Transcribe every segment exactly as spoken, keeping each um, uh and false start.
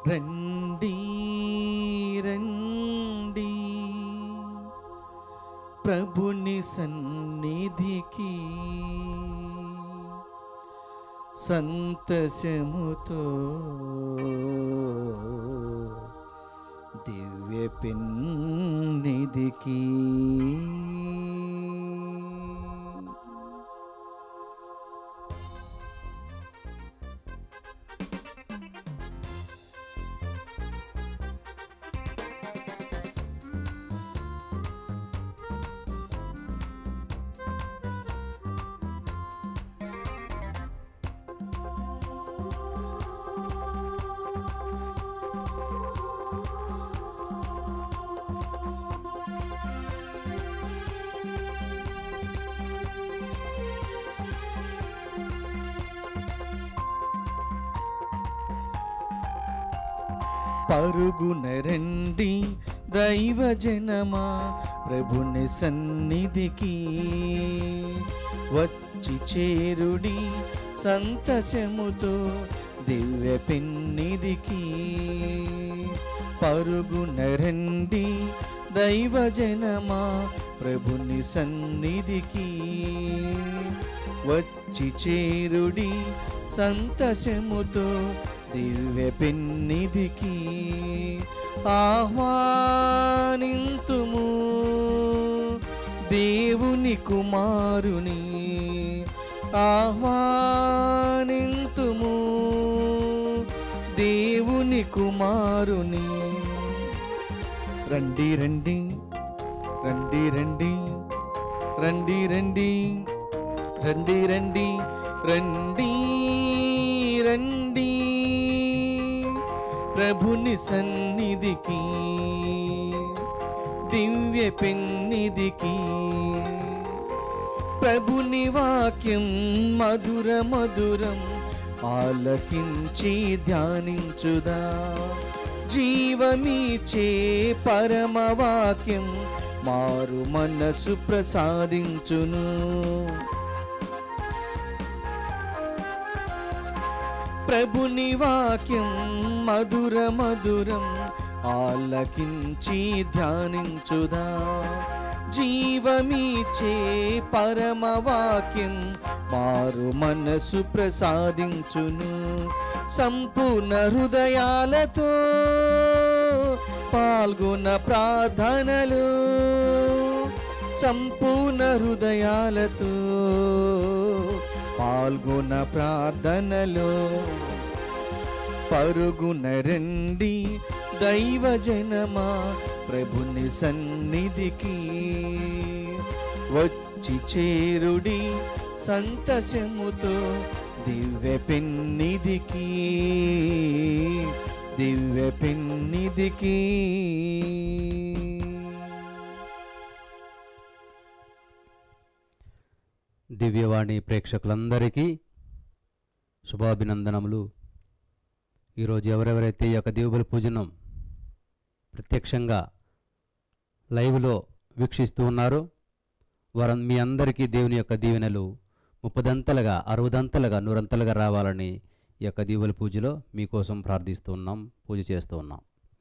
రండి రండి ప్రభుని సన్నిధికి సంతసముతో దివ్య పెన్నిధికి పరుగున రండి దైవజనమా ప్రభుని సన్నిధికి వచ్చి చేరుడి సంతసముతో దివ్య పెన్నిధికి. పరుగున రండి దైవజనమా ప్రభుని సన్నిధికి వచ్చి చేరుడి సంతసముతో దివ్య పెన్నిధికి. ఆహ్వానింతుము దేవుని కుమారుని, ఆహ్వానింతుము దేవుని కుమారుని. రండి రండి రండి రండి రండి రండి రండి రండి రండి రండి ప్రభుని సన్నిధికి దివ్య పెన్నిధికి. ప్రభుని వాక్యం మధుర మధురం ఆలకించి ధ్యానించుదా. జీవమిచ్చే పరమ వాక్యం మారు మనసు ప్రసాదించును. ప్రభుని వాక్యం మధుర మధురం ఆలకించి ధ్యానించుదా. జీవమిచ్చే పరమ వాక్యం మారు మనసు ప్రసాదించును. సంపూర్ణ హృదయాలతో పాల్గొన్న ప్రార్థనలు, సంపూర్ణ హృదయాలతో పాల్గొన్న ప్రార్థనలో. పరుగున రండి దైవజనమా ప్రభుని సన్నిధికి వచ్చి చేరుడి సంతసముతో దివ్య పెన్నిధికి దివ్య పెన్నిధికి. దివ్యవాణి ప్రేక్షకులందరికీ శుభాభినందనములు. ఈరోజు ఎవరెవరైతే ఈ యొక్క దివ్యబలి పూజను ప్రత్యక్షంగా లైవ్లో వీక్షిస్తూ ఉన్నారో వారు మీ అందరికీ దేవుని యొక్క దీవెనలు ముప్పదంతలుగా అరవదంతలుగా నూరంతలుగా రావాలని ఈ యొక్క దివ్యబలి పూజలో మీకోసం ప్రార్థిస్తూ ఉన్నాం, పూజ చేస్తూ ఉన్నాం.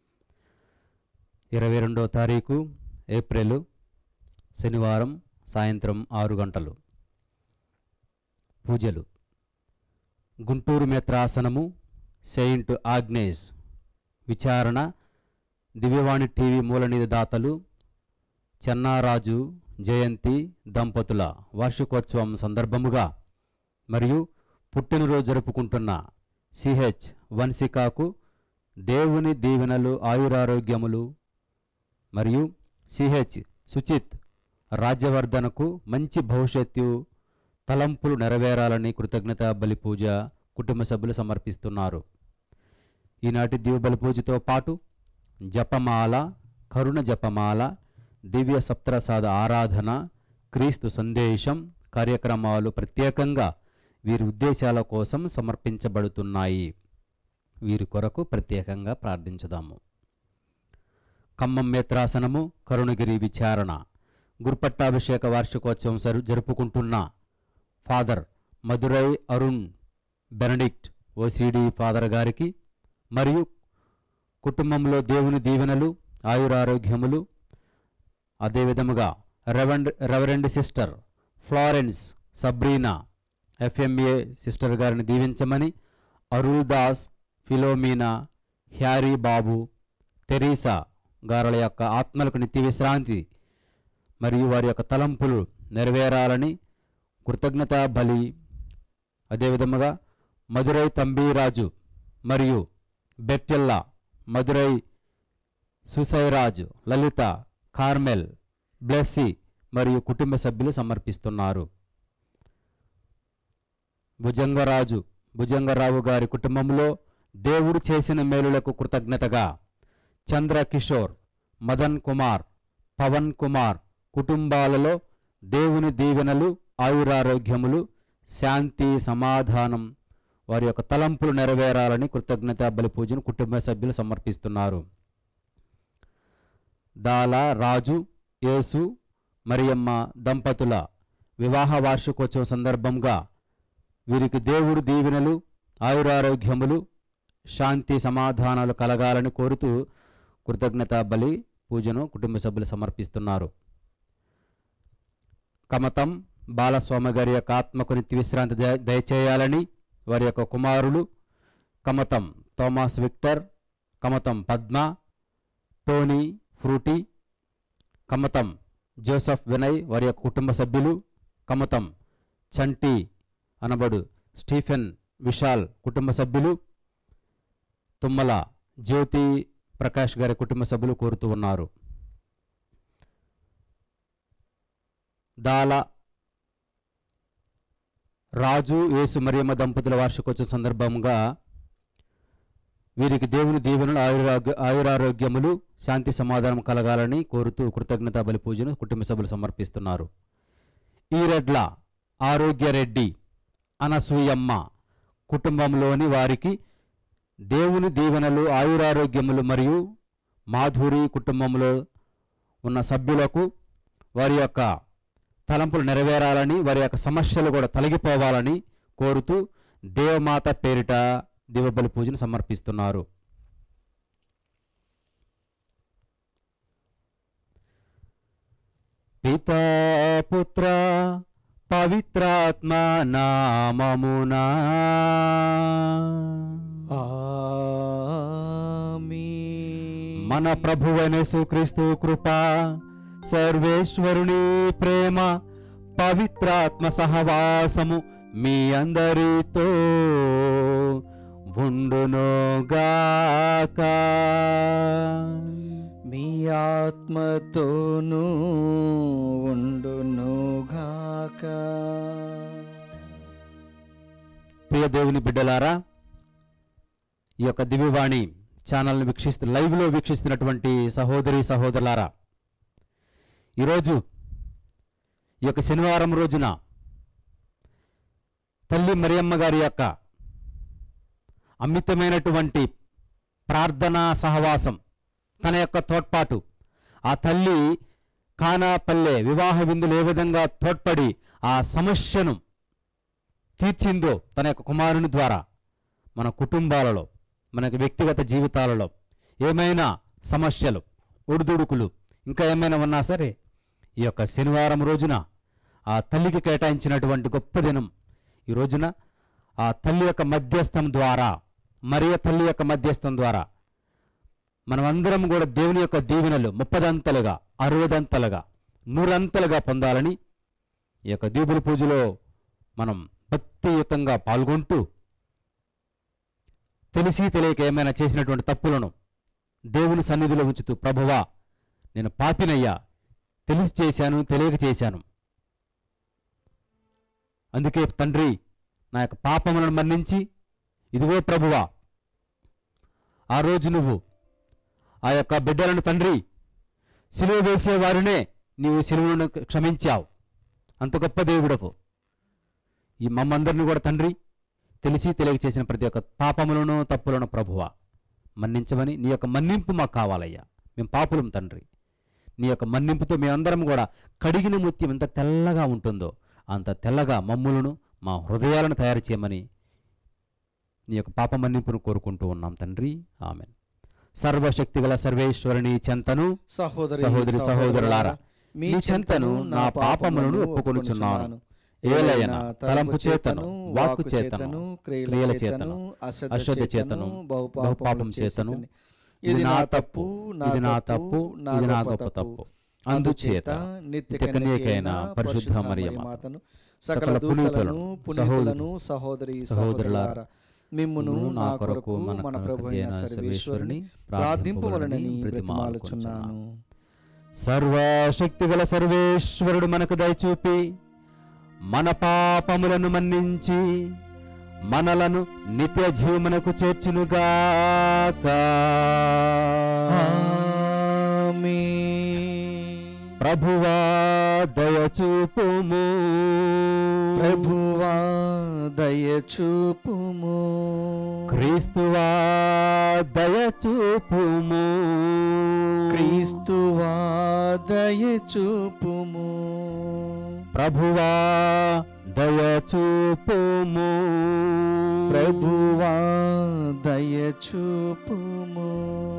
ఇరవై రెండో తారీఖు ఏప్రిల్ శనివారం సాయంత్రం ఆరు గంటలు పూజలు. గుంటూరు మేత్రాసనము సెయింట్ ఆగ్నేస్ విచారణ దివ్యవాణి టీవీ మూలనిధి దాతలు చెన్నారాజు జయంతి దంపతుల వార్షికోత్సవం సందర్భముగా మరియు పుట్టినరోజు జరుపుకుంటున్న సిహెచ్ వంశికాకు దేవుని దీవెనలు ఆయురారోగ్యములు మరియు సిహెచ్ సుచిత్ రాజ్యవర్ధనకు మంచి భవిష్యత్తు తలంపులు నెరవేరాలని కృతజ్ఞతా బలి పూజ కుటుంబ సభ్యులు సమర్పిస్తున్నారు. ఈనాటి దివ్య బలి పూజతో పాటు జపమాల, కరుణ జపమాల, దివ్య సప్తరసాద ఆరాధన, క్రీస్తు సందేశం కార్యక్రమాలు ప్రత్యేకంగా వీరి ఉద్దేశాల కోసం సమర్పించబడుతున్నాయి. వీరి కొరకు ప్రత్యేకంగా ప్రార్థించుదాము. ఖమ్మం మేత్రాసనము కరుణగిరి విచారణ గురుపట్టాభిషేక వార్షికోత్సవం జరుపుకుంటున్న father Madurai Arun Benedict OCD father గారికి మరియు కుటుంబంలో దేవుని దీవెనలు, ఆయురారోగ్యములు, అదేవిధముగా reverend reverend sister Florence Sabrina FMA sister గారిని దీవించమని, Arul Das, Philomena, Harry Babu, Teresa గారుల యొక్క ఆత్మలకు నిత్య విశ్రాంతి మరియు వారి యొక్క తలంపులు నెరవేరాలని కృతజ్ఞతా బలి, అదేవిధముగా మదురై తంబీరాజు మరియు Bertella, Madurai Susairaju, Lalitha, Carmel, Blessy మరియు కుటుంబ సభ్యులు సమర్పిస్తున్నారు. భుజంగరాజు భుజంగరావు గారి కుటుంబంలో దేవుడు చేసిన మేలులకు కృతజ్ఞతగా చంద్రకిషోర్, మదన్ కుమార్, పవన్ కుమార్ కుటుంబాలలో దేవుని దీవెనలు, ఆయురారోగ్యములు, శాంతి, సమాధానం, వారి యొక్క తలంపులు నెరవేరాలని కృతజ్ఞతా బలి పూజను కుటుంబ సభ్యులు సమర్పిస్తున్నారు. దాల రాజు, యేసు, మరియమ్మ దంపతుల వివాహ వార్షికోత్సవం సందర్భంగా వీరికి దేవుడు దీవెనలు, ఆయురారోగ్యములు, శాంతి, సమాధానాలు కలగాలని కోరుతూ కృతజ్ఞతా బలి పూజను కుటుంబ సభ్యులు సమర్పిస్తున్నారు. కమతం బాలస్వామి గారి యొక్క ఆత్మకు నిత్య విశ్రాంతి దయ దయచేయాలని వారి యొక్క కుమారులు Kamatham Thomas Victor, Kamatham Padma, Tony Fruity, Kamatham Joseph Vinay వారి యొక్క కుటుంబ సభ్యులు, కమతం చంటి అనబడు స్టీఫెన్ విశాల్ కుటుంబ సభ్యులు, తుమ్మల జ్యోతి ప్రకాష్ గారి కుటుంబ సభ్యులు కోరుతూ ఉన్నారు. దాల రాజు, యేసు, మరియమ్మ దంపతుల వార్షికోత్సవం సందర్భంగా వీరికి దేవుని దీవెనలు, ఆయురారోగ్య ఆయురారోగ్యములు, శాంతి, సమాధానం కలగాలని కోరుతూ కృతజ్ఞతా బలి పూజను కుటుంబ సభ్యులు సమర్పిస్తున్నారు. ఈరెడ్ల ఆరోగ్యరెడ్డి, అనసూయమ్మ కుటుంబంలోని వారికి దేవుని దీవెనలు, ఆయురారోగ్యములు మరియు మాధురి కుటుంబంలో ఉన్న సభ్యులకు వారి యొక్క తలంపులు నెరవేరాలని, వారి యొక్క సమస్యలు కూడా తొలగిపోవాలని కోరుతూ దేవమాత పేరిట దివబలి పూజను సమర్పిస్తున్నారు. పితా పుత్ర పవిత్రాత్మ నామమునా ఆమేన్. మన ప్రభువైన యేసుక్రీస్తు కృప, సర్వేశ్వరుని ప్రేమ, పవిత్రాత్మ సహవాసము మీ అందరితో ఉండునుగాక. మీ ఆత్మతోనూ ఉండునుగాక. ప్రియ దేవుని బిడ్డలారా, ఈ యొక్క దివ్యవాణి ఛానల్ని వీక్షిస్తూ లైవ్లో వీక్షిస్తున్నటువంటి సహోదరి సహోదరులారా, ఈరోజు ఈ యొక్క శనివారం రోజున తల్లి మరియమ్మ గారి యొక్క అమితమైనటువంటి ప్రార్థనా సహవాసం, తన యొక్క తోడ్పాటు, ఆ తల్లి కానాపల్లె వివాహ విందులు ఏ విధంగా తోడ్పడి ఆ సమస్యను తీర్చిందో తన యొక్క కుమారుని ద్వారా మన కుటుంబాలలో, మనకి వ్యక్తిగత జీవితాలలో ఏమైనా సమస్యలు, ఒడిదుడుకులు ఇంకా ఏమైనా ఉన్నా సరే ఈ యొక్క శనివారం రోజున ఆ తల్లికి కేటాయించినటువంటి గొప్ప దినం. ఈ రోజున ఆ తల్లి యొక్క మధ్యస్థం ద్వారా, మరియ తల్లి యొక్క మధ్యస్థం ద్వారా మనమందరం కూడా దేవుని యొక్క దీవెనలు ముప్పదంతలుగా, అరవదంతలుగా, నూరంతలుగా పొందాలని ఈ యొక్క దీవుల పూజలో మనం భక్తియుతంగా పాల్గొంటూ తెలిసి తెలియక ఏమైనా చేసినటువంటి తప్పులను దేవుని సన్నిధిలో ఉంచుతూ, ప్రభువా నేను పాపినయ్యా, తెలిసి చేశాను, తెలియక చేశాను, అందుకే తండ్రి నా యొక్క పాపములను మన్నించి, ఇదిగో ప్రభువా ఆ రోజు నువ్వు ఆ యొక్క బిడ్డలను తండ్రి సిలువ వేసేవారినే నీవు సిలువను క్షమించావు, అంత గొప్ప దేవుడవు. ఈ మమ్మందరిని కూడా తండ్రి తెలిసి తెలియక చేసిన ప్రతి ఒక్క పాపములను, తప్పులను ప్రభువా మన్నించమని, నీ యొక్క మన్నింపు మాకు కావాలయ్యా. మేము పాపులం తండ్రి, నీ యొక్క మన్నింపుతో మేమందరం కూడా కడిగిన ముత్యం ఎంత తెల్లగా ఉంటుందో అంత తెల్లగా మమ్ములను, మా హృదయాలను తయారు చేయమని నీ యొక్క పాప మన్నింపును కోరుకుంటూ ఉన్నాం తండ్రి. ఆమెన్. సర్వశక్తిగల సర్వేశ్వరుని చెంతను సహోదరి సహోదరి సహోదరులారా మీ చెంతను నా పాపములను ఒప్పుకొనుచున్నాను. ఏలయన తలంపు చేతను వాక్కు చేతను క్రియల చేతను అశ్రద్ధ చేతను బహుపాపం చేతను ఇది నా తప్పు ఇది నా తప్పు ఇది నా గొప్ప తప్పు. అందుచేత నిత్య కన్యకైన పరిశుద్ధ మరియమాతను సకల పునీతులను పునీతులను సహోదరి సహోదరులారా మిమ్మును నా కొరకు మన ప్రభు అయిన సర్వేశ్వరుని ప్రార్థింపవలనని బ్రతిమాలుచున్నాను. సర్వశక్తిగల సర్వేశ్వరుడు మనకు దయచూపి మన పాపములను మన్నించి మనలను నిత్య జీవమునకు చేర్చునుగాక. ప్రభువా దయచూపుము ప్రభువా దయచూపుము క్రీస్తువా దయచూపుము క్రీస్తువా దయచూపుము ప్రభువా దయచూపుము ప్రభువా దయచూపుము.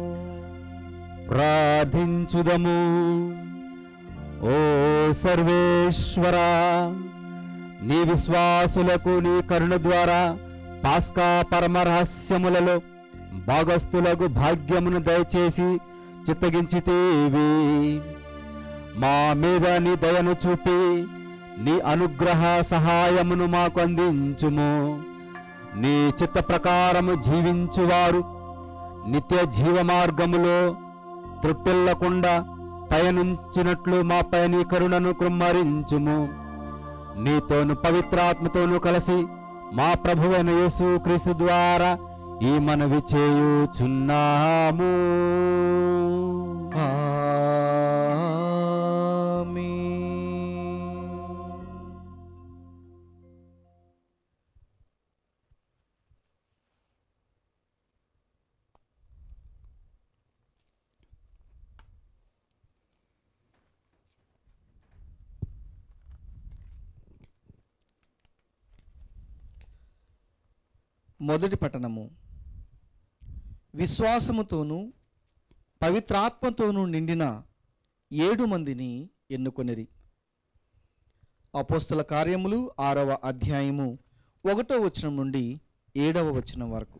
ప్రార్థించుదము. ఓ సర్వేశ్వరా, నీ విశ్వాసులకు నీ కరుణ ద్వారా పాస్కా పరమ రహస్యములలో భాగస్థులకు భాగ్యమును దయచేసి చిత్తగించితేవి. మా మీద నీ దయను చూపి నీ అనుగ్రహ సహాయమును మాకు అందించుము. నీ చిత్త ప్రకారము జీవించువారు నిత్య జీవ మార్గములో త్రుట్టిల్లకుండా పయనించినట్లు మాపై నీ కరుణను కృమ్మరించుము. నీతోను పవిత్రాత్మతోను కలిసి మా ప్రభువైన యేసు క్రీస్తు ద్వారా ఈ మనవి చేయుచున్నాము. మొదటి పట్టణము. విశ్వాసముతోనూ పవిత్రాత్మతోనూ నిండిన ఏడు మందిని ఎన్నుకొనిరి. అపోస్తల కార్యములు ఆరవ అధ్యాయము ఒకటో వచనం నుండి ఏడవ వచనం వరకు.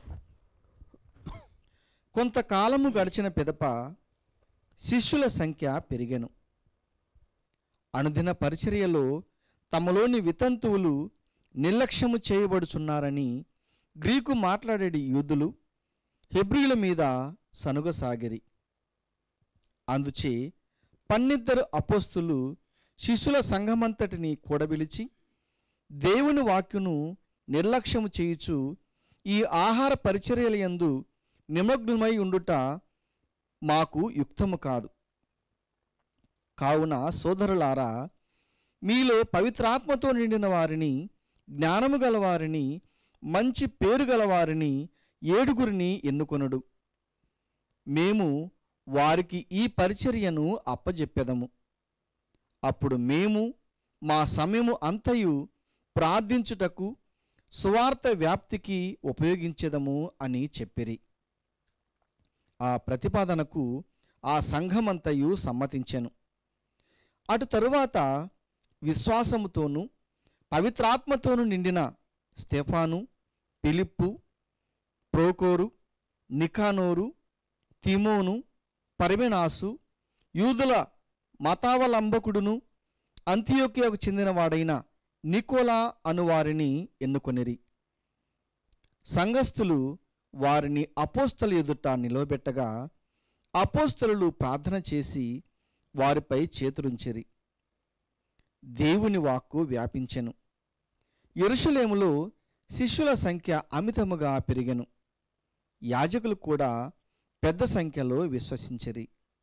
కొంతకాలము గడిచిన పిదప శిష్యుల సంఖ్య పెరిగెను. అనుదిన పరిచర్యలో తమలోని వితంతువులు నిర్లక్ష్యము చేయబడుచున్నారని గ్రీకు మాట్లాడేటి యూదులు హెబ్రీయుల మీద సనుగసాగిరి. అందుచే పన్నిద్దరు అపోస్తులు శిష్యుల సంఘమంతటిని కూడబిలిచి దేవుని వాక్యును నిర్లక్ష్యము చేయుచు ఈ ఆహార పరిచర్యలయందు నిమగ్నమై ఉండుట మాకు యుక్తము కాదు. కావున సోదరులారా, మీలో పవిత్రాత్మతో నిండిన వారిని, జ్ఞానము గలవారిని, మంచి పేరు గలవారిని ఏడుగురిని ఎన్నుకొనుడు. మేము వారికి ఈ పరిచర్యను అప్పజెప్పెదము. అప్పుడు మేము మా సమయము అంతయు ప్రార్థించుటకు సువార్త వ్యాప్తికి ఉపయోగించెదము అని చెప్పిరి. ఆ ప్రతిపాదనకు ఆ సంఘమంతయు సమ్మతించెను. అటు తరువాత విశ్వాసముతోనూ పవిత్రాత్మతోనూ నిండిన స్టెఫాను, ఫిలిప్పు, ప్రోకోరు, నికానోరు, తిమోను, పర్మెనాసు, యూదుల మతావలంబకుడును అంతియోకియాకు చెందినవాడైన నికోలా అనువారిని ఎన్నుకొనిరి. సంఘస్థులు వారిని అపోస్తల ఎదుట నిలవబెట్టగా అపోస్తలులు ప్రార్థన చేసి వారిపై చేతులుంచిరి. దేవుని వాక్కు వ్యాపించెను. యెరూషలేములో శిష్యుల సంఖ్య అమితముగా పెరిగెను. యాజకులు కూడా పెద్ద సంఖ్యలో విశ్వసించిరి.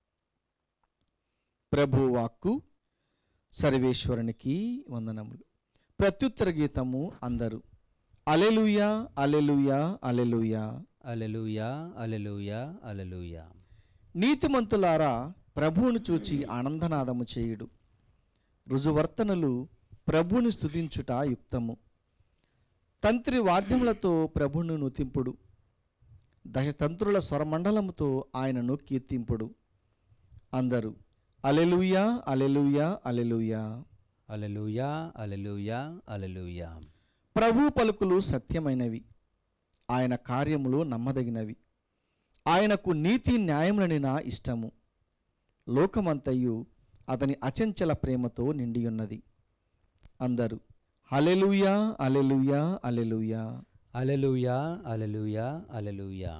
ప్రభువాక్కు. సర్వేశ్వరునికి వందనములు. ప్రత్యుత్తర గీతము అందరూ. Alleluia alleluia alleluia alleluia alleluia alleluia. నీతిమంతులారా, ప్రభువును చూచి ఆనందనాదము చేయుడు. రుజువర్తనులు ప్రభువుని స్తుతించుట యుక్తము. తంత్రి వాద్యములతో ప్రభువును నుతింపుడు. దశతంత్రుల స్వరమండలముతో ఆయనను కీర్తింపుడు. అందరూ alleluia alleluia alleluia. Alleluia alleluia alleluia. ప్రభు పలుకులు సత్యమైనవి, ఆయన కార్యములు నమ్మదగినవి. ఆయనకు నీతి న్యాయములని నా ఇష్టము. లోకమంతయు అతని అచంచల ప్రేమతో నిండియున్నది. అందరూ hallelujah hallelujah hallelujah. Alleluia alleluia alleluia.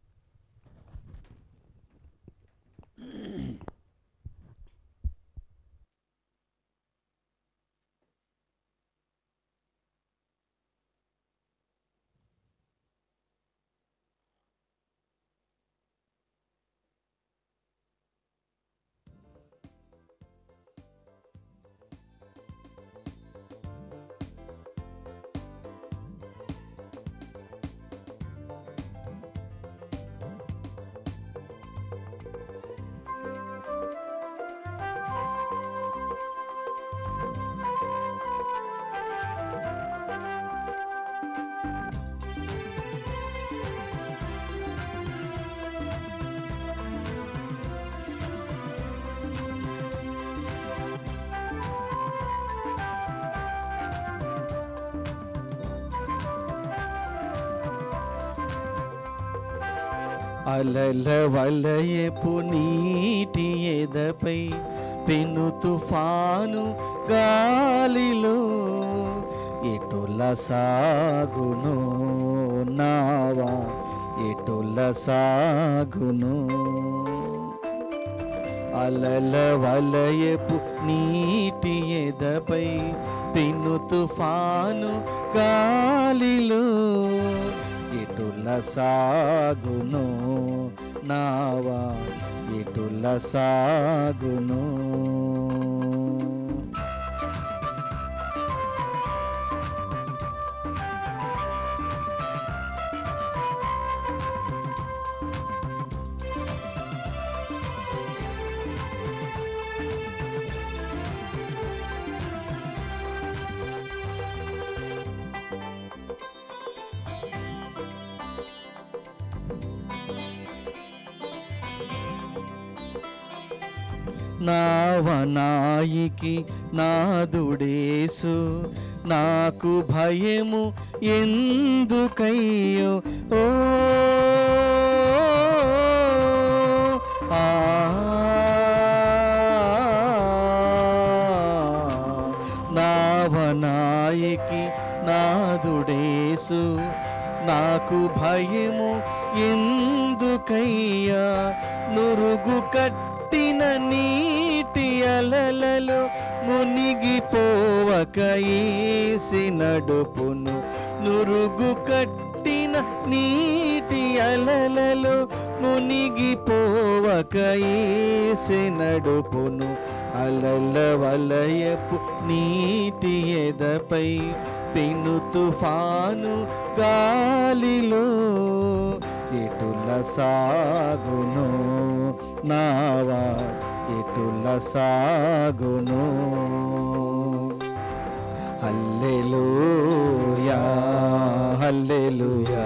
అలల వలయపు నీటి ఎదపై పెను తుఫాను గాలిలో ఎటుల సాగును నావా ఎటుల సాగును. అలల వలయపు నీటి ఎదపై పెను తుఫాను గాలిలో ఎటుల సాగును నావా ఎటుల సాగును. నావనాయికి నాదుడేసు నాకు భయము ఎందుకయ్యో ఓ ఆ నావనాయికి నాదుడేసు నాకు భయము ఎందుకయ్యా. నురుగు కట్టిన నీటి అలలలో మునిగిపోవక యేసి నడుపును. నురుగు కట్టిన నీటి అలలలో మునిగిపోవక యేసి నడుపును. అలల వలయపు నీటి ఎదపై పెను తుఫాను గాలిలో ఎటుల సాగును నావా ఎటుల సాగును. హల్లెలూయా హల్లెలూయా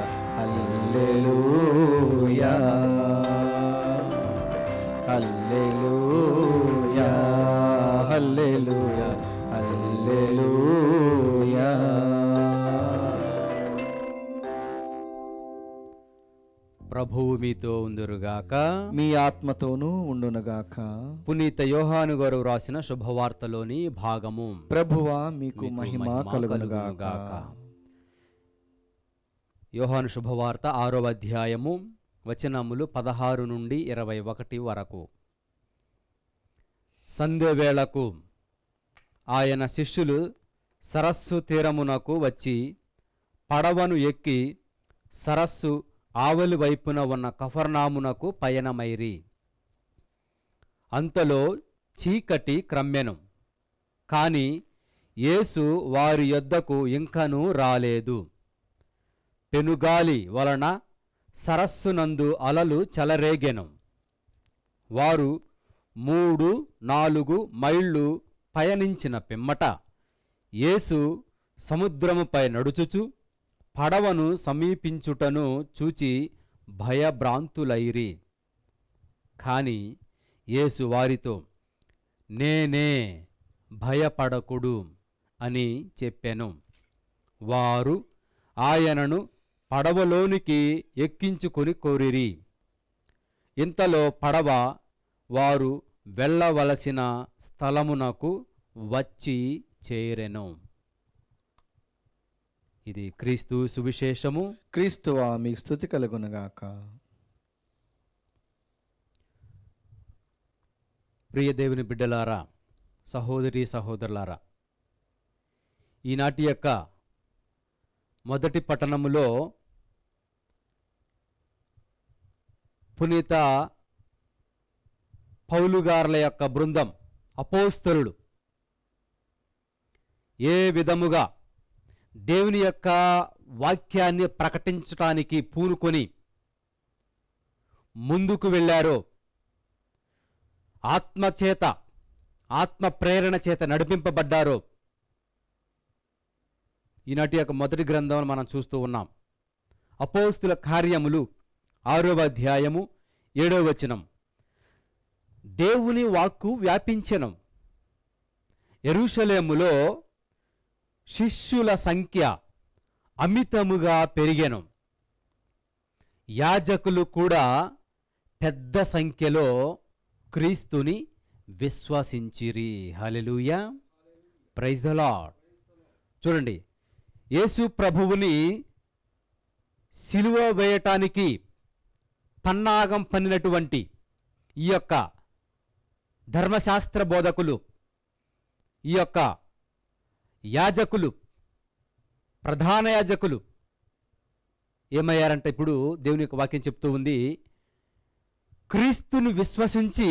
హల్లెలూయా హల్లెలూయా హల్లెలూయా హల్లెలూయా. ప్రభువు మీతో ఉందురుగాక, మీ ఆత్మతోనూ ఉండునుగాక. పునీత యోహాను గారు రాసిన శుభవార్తలోని భాగము. ప్రభువా మీకు మహిమ కలుగునుగాక. యోహాను శుభవార్త ఆరో అధ్యాయము వచనములు పదహారు నుండి ఇరవై ఒకటి వరకు. సంధ్యవేళకు ఆయన శిష్యులు సరస్సు తీరమునకు వచ్చి పడవను ఎక్కి సరస్సు ఆవలి వైపున ఉన్న కఫర్నామునకు పయనమైరి. అంతలో చీకటి క్రమ్మెను, కాని యేసు వారి యొద్దకు ఇంకనూ రాలేదు. పెనుగాలి వలన సరస్సునందు అలలు చెలరేగెను. వారు మూడు నాలుగు మైళ్ళు పయనించిన పిమ్మట యేసు సముద్రముపై నడుచుచు పడవను సమీపించుటను చూచి భయభ్రాంతులైరి. కాని యేసు వారితో, నేనే, భయపడకుడు అని చెప్పెను. వారు ఆయనను పడవలోనికి ఎక్కించుకొని కోరిరి. ఇంతలో పడవ వారు వెళ్ళవలసిన స్థలమునకు వచ్చి చేరెను. ఇది క్రీస్తు సువిశేషము. క్రీస్తువా మీకు స్తుతి కలుగునుగాక. ప్రియ దేవుని బిడ్డలారా, సహోదరి సహోదరులారా, ఈనాటి యొక్క మొదటి పట్టణములో పునీత పౌలుగారుల యొక్క బృందం, అపోస్తలుడు ఏ విధముగా దేవుని యొక్క వాక్యాన్ని ప్రకటించటానికి పూనుకొని ముందుకు వెళ్ళారో, ఆత్మచేత ఆత్మ ప్రేరణ చేత నడిపింపబడ్డారో, ఈనాటి యొక్క మొదటి గ్రంథం మనం చూస్తూ ఉన్నాం. అపోస్తుల కార్యములు ఆరవ అధ్యాయము ఏడవ వచనం. దేవుని వాక్కు వ్యాపించెను. యెరూషలేములో శిష్యుల సంఖ్య అమితముగా పెరిగెను. యాజకులు కూడా పెద్ద సంఖ్యలో క్రీస్తుని విశ్వసించిరి. Hallelujah, praise the Lord. చూడండి, యేసు ప్రభువుని సిలువ వేయటానికి పన్నాగం పన్నినటువంటి ఈ యొక్క ధర్మశాస్త్ర బోధకులు, ఈ యొక్క యాజకులు, ప్రధాన యాజకులు ఏమయ్యారంటే, ఇప్పుడు దేవుని యొక్క వాక్యం చెప్తూ ఉంది, క్రీస్తును విశ్వసించి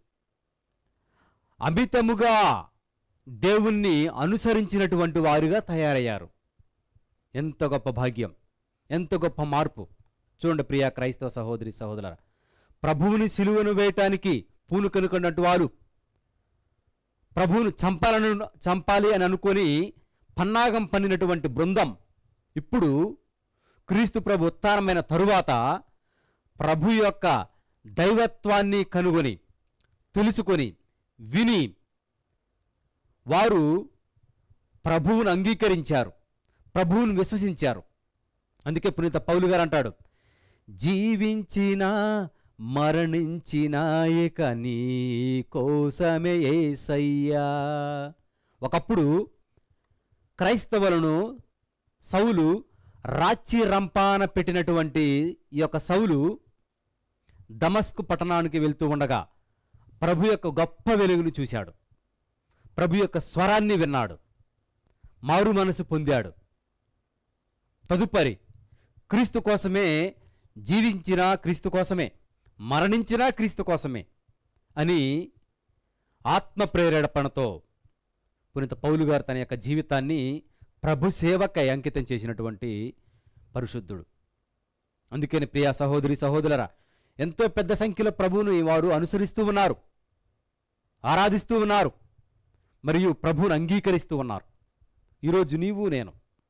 అమితముగా దేవుణ్ణి అనుసరించినటువంటి వారుగా తయారయ్యారు. ఎంత గొప్ప భాగ్యం, ఎంత గొప్ప మార్పు. చూడండి ప్రియా క్రైస్తవ సహోదరి సహోదరులారా, ప్రభువుని సిలువను వేయటానికి పూనుకొనుకున్నట్టు వారు, ప్రభువును చంపాలను చంపాలి అని అనుకొని పన్నాగం పన్నినటువంటి బృందం ఇప్పుడు క్రీస్తు ప్రభు ఉత్థానమైన తరువాత ప్రభు యొక్క దైవత్వాన్ని కనుగొని తెలుసుకొని విని వారు ప్రభువును అంగీకరించారు, ప్రభువును విశ్వసించారు. అందుకే పునీత పౌలు గారు అంటాడు, జీవించిన మరణించిన ఇక నీ కోసమే యేసయ్యా. ఒకప్పుడు క్రైస్తవులను సౌలు రాచి రంపాన పెట్టినటువంటి ఈ యొక్క సౌలు దమస్కు పట్టణానికి వెళ్తూ ఉండగా ప్రభు యొక్క గొప్ప వెలుగును చూశాడు, ప్రభు యొక్క స్వరాన్ని విన్నాడు, మారు మనసు పొందాడు. తదుపరి క్రీస్తు కోసమే జీవించినా క్రీస్తు కోసమే, మరణించినా క్రీస్తు కోసమే అని ఆత్మ ప్రేరేపణతో పునీత పౌలు గారు తన యొక్క జీవితాన్ని ప్రభు సేవకై అంకితం చేసినటువంటి పరిశుద్ధుడు. అందుకని ప్రియా సహోదరి సహోదరులారా, ఎంతో పెద్ద సంఖ్యలో ప్రభువును వారు అనుసరిస్తూ ఉన్నారు, ఆరాధిస్తూ ఉన్నారు, మరియు ప్రభువును అంగీకరిస్తూ ఉన్నారు. ఈరోజు నీవు నేను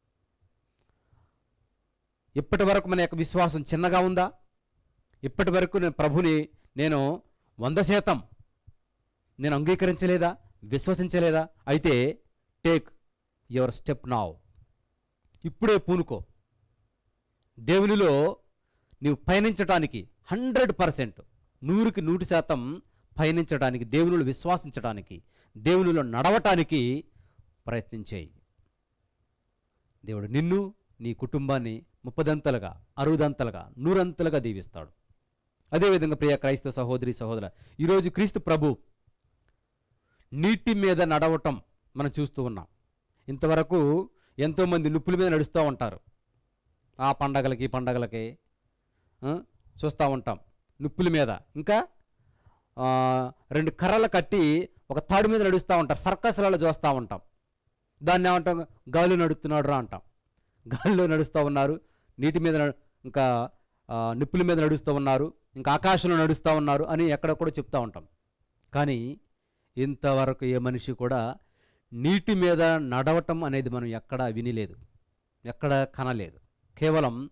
ఇప్పటి వరకు మన యొక్క విశ్వాసం చిన్నగా ఉందా? ఇప్పటి వరకు నేను ప్రభుని నేను వంద శాతం నేను అంగీకరించలేదా, విశ్వసించలేదా? అయితే టేక్ యువర్ స్టెప్ నౌ. ఇప్పుడే పూనుకో. దేవునిలో నీవు పయనించడానికి హండ్రెడ్ పర్సెంట్ నూరుకి నూటి శాతం పయనించడానికి, దేవునిలో విశ్వాసించడానికి, దేవునిలో నడవటానికి ప్రయత్నం చేయి. దేవుడు నిన్ను, నీ కుటుంబాన్ని ముప్పదంతలుగా, అరుదంతలుగా, నూరంతలుగా దీవిస్తాడు. అదేవిధంగా ప్రియ క్రైస్తవ సహోదరి సహోదర, ఈరోజు క్రీస్తు ప్రభు నీటి మీద నడవటం మనం చూస్తూ ఉన్నాం. ఇంతవరకు ఎంతోమంది నిప్పుల మీద నడుస్తూ ఉంటారు. ఆ పండగలకి పండగలకి చూస్తూ ఉంటాం నిప్పుల మీద. ఇంకా రెండు కర్రలు కట్టి ఒక తాడు మీద నడుస్తూ ఉంటారు, సర్కస్లలో చూస్తూ ఉంటాం. దాన్ని ఏమంటాం? గాలి నడుస్తున్నాడు రా అంటాం. గాలిలో నడుస్తూ ఉన్నారు, నీటి మీద ఇంకా నిప్పుల మీద నడుస్తూ ఉన్నారు, ఇంకా ఆకాశంలో నడుస్తూ ఉన్నారు అని ఎక్కడ కూడా చెప్తూ ఉంటాం. కానీ ఇంతవరకు ఏ మనిషి కూడా నీటి మీద నడవటం అనేది మనం ఎక్కడా వినిలేదు, ఎక్కడ కనలేదు. కేవలం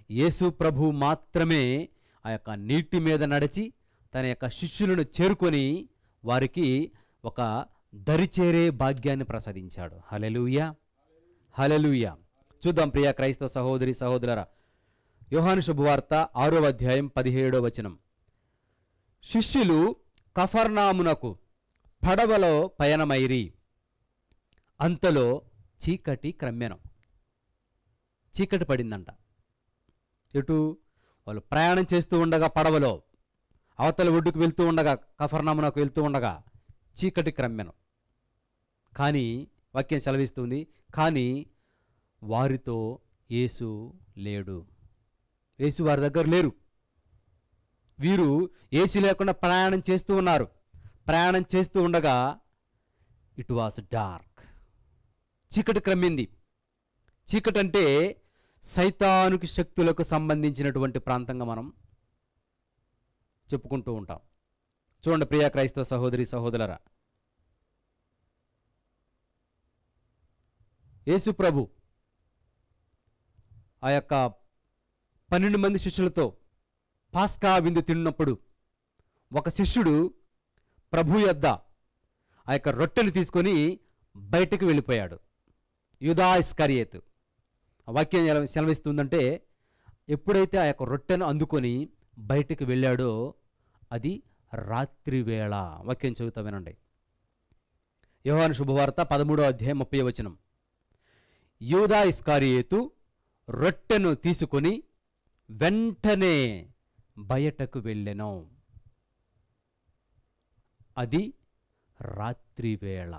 యేసు ప్రభు మాత్రమే ఆ యొక్క నీటి మీద నడిచి తన యొక్క శిష్యులను చేరుకొని వారికి ఒక దరిచేరే భాగ్యాన్ని ప్రసాదించాడు. హల్లెలూయా, హల్లెలూయా. చూద్దాం ప్రియ క్రైస్తవ సహోదరి సహోదరులారా, యోహాను శుభవార్త ఆరో అధ్యాయం పదిహేడో వచనం. శిష్యులు కఫర్నామునకు పడవలో పయనమైరి, అంతలో చీకటి క్రమ్మెను. చీకటి పడిందంట. ఎటు? వాళ్ళు ప్రయాణం చేస్తూ ఉండగా పడవలో అవతల ఒడ్డుకు వెళ్తూ ఉండగా, కఫర్నామునకు వెళ్తూ ఉండగా చీకటి క్రమ్మెను. కానీ వాక్యం సెలవిస్తుంది, కానీ వారితో యేసు లేడు. యేసు వారి దగ్గర లేరు. వీరు యేసు లేకుండా ప్రయాణం చేస్తూ ఉన్నారు. ప్రయాణం చేస్తూ ఉండగా ఇట్ వాస్ డార్క్, చీకటి క్రమ్మింది. చీకటి అంటే సైతానుకి శక్తులకు సంబంధించినటువంటి ప్రాంతంగా మనం చెప్పుకుంటూ ఉంటాం. చూడండి ప్రియ క్రైస్తవ సహోదరి సహోదరులారా, యేసు ప్రభు ఆ యొక్క పన్నెండు మంది శిష్యులతో పాస్కా విందు తిన్నప్పుడు ఒక శిష్యుడు ప్రభు యొద్ద ఆ యొక్క రొట్టెను తీసుకొని బయటకు వెళ్ళిపోయాడు. యూదా ఇస్కరియోతు. ఆ వాక్యం ఎలా సెలవిస్తుందంటే, ఎప్పుడైతే ఆ యొక్క రొట్టెను అందుకొని బయటకు వెళ్ళాడో అది రాత్రి వేళ. వాక్యం చదువుతా వినండి. యోహాను శుభవార్త పదమూడో అధ్యాయం ముప్పై వచనం. యూదా ఇస్కరియోతు రొట్టెను తీసుకొని వెంటనే బయటకు వెళ్ళెను. అది రాత్రివేళ.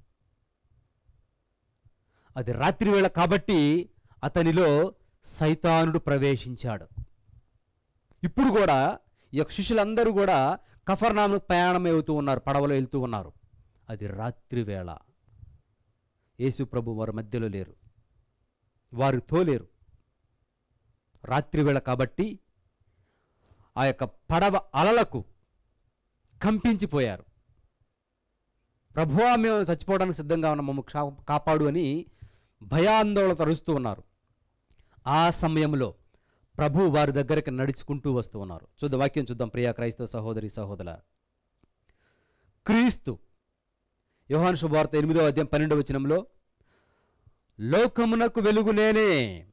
అది రాత్రివేళ కాబట్టి అతనిలో సైతానుడు ప్రవేశించాడు. ఇప్పుడు కూడా ఈ యొక్క శిష్యులందరూ కూడా కఫర్నాము ప్రయాణం అవుతూ ఉన్నారు, పడవలో వెళ్తూ ఉన్నారు. అది రాత్రివేళ. యేసు ప్రభు వారి మధ్యలో లేరు, వారితో లేరు. రాత్రివేళ కాబట్టి ఆ యొక్క పడవ అలలకు కంపించిపోయారు. ప్రభువా, మేము చచ్చిపోవడానికి సిద్ధంగా ఉన్న మమ్మల్ని కాపాడు అని భయాందోళన తరుస్తూ ఉన్నారు. ఆ సమయంలో ప్రభు వారి దగ్గరికి నడుచుకుంటూ వస్తూ ఉన్నారు. చూద్దాం, వాక్యం చూద్దాం ప్రియ క్రైస్తవ సహోదరి సహోదరుల. క్రీస్తు యోహాను శుభవార్త ఎనిమిదో అధ్యాయం పన్నెండవ వచనంలో, లోకమునకు వెలుగు నేనే,